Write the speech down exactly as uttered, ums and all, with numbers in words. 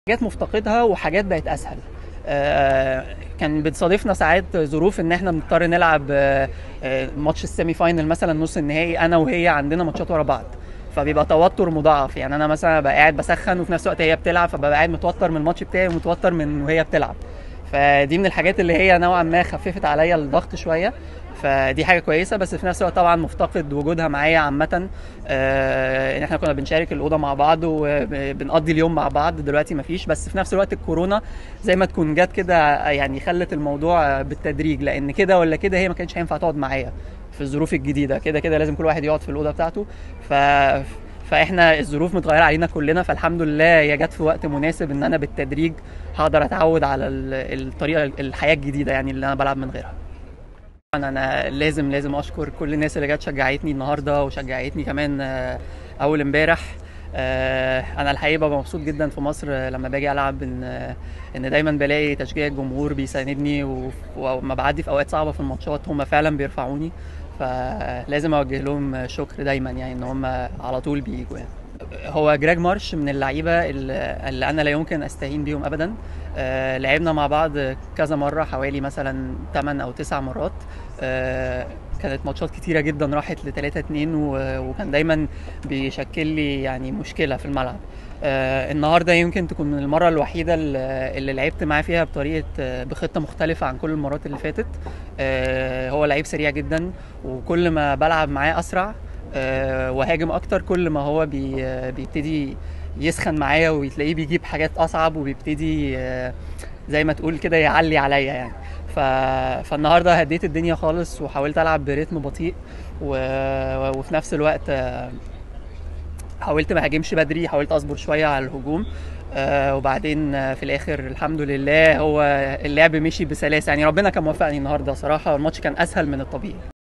حاجات مفتقدها وحاجات بقت اسهل. آه، كان بتصادفنا ساعات ظروف ان احنا بنضطر نلعب آه، آه، ماتش السيمي فاينل مثلا نص النهائي، انا وهي عندنا ماتشات ورا بعض، فبيبقى توتر مضاعف. يعني انا مثلا ببقى قاعد بسخن وفي نفس الوقت هي بتلعب، فببقى قاعد متوتر من الماتش بتاعي ومتوتر من وهي بتلعب. فدي من الحاجات اللي هي نوعا ما خففت عليا الضغط شويه، فدي حاجه كويسه. بس في نفس الوقت طبعا مفتقد وجودها معايا عامه. آه، ان احنا كنا بنشارك الاوضه مع بعض وبنقضي اليوم مع بعض، دلوقتي مفيش. بس في نفس الوقت الكورونا زي ما تكون جت كده، يعني خلت الموضوع بالتدريج، لان كده ولا كده هي ما كانش هينفع تقعد معايا في الظروف الجديده. كده كده لازم كل واحد يقعد في الاوضه بتاعته. ف فاحنا الظروف متغيره علينا كلنا، فالحمد لله هي جت في وقت مناسب ان انا بالتدريج هقدر اتعود على ال- الطريقه الحياه الجديده يعني اللي انا بلعب من غيرها. طبعاً انا لازم لازم اشكر كل الناس اللي جت شجعتني النهارده وشجعتني كمان آه، اول امبارح. آه، انا الحقيقه ببقى مبسوط جدا في مصر آه، لما باجي العب ان آه، ان دايما بلاقي تشجيع الجمهور بيساندني، و- ولما بعدي في اوقات صعبه في الماتشات هم فعلا بيرفعوني، فلازم اوجه لهم شكر دايما، يعني ان هم على طول بيجوا يعني. هو جراج مارش من اللعيبه اللي اللي انا لا يمكن استهين بيهم ابدا. آه، لعبنا مع بعض كذا مره، حوالي مثلا ثمانية او تسعة مرات. آه، كانت ماتشات كتيره جدا راحت ل ثلاثة اتنين، و- وكان دايما بيشكل لي يعني مشكله في الملعب. آه، النهارده يمكن تكون المره الوحيده اللي اللي لعبت معاه فيها بطريقه آه، بخطه مختلفه عن كل المرات اللي فاتت. آه، هو لعيب سريع جدا، وكل ما بلعب معاه اسرع آه، وهاجم اكتر، كل ما هو بي آه، بيبتدي يسخن معايا وتلاقيه بيجيب حاجات اصعب، وبيبتدي آه، زي ما تقول كده يعلي عليا يعني. ف... فالنهارده هديت الدنيا خالص وحاولت العب برتم بطيء، و... وفي نفس الوقت آه، حاولت ما هاجمش بدري، حاولت اصبر شويه على الهجوم. آه وبعدين آه في الاخر الحمد لله هو اللعب مشي بسلاسه، يعني ربنا كان موفقني النهارده صراحه، الماتش كان اسهل من الطبيعي.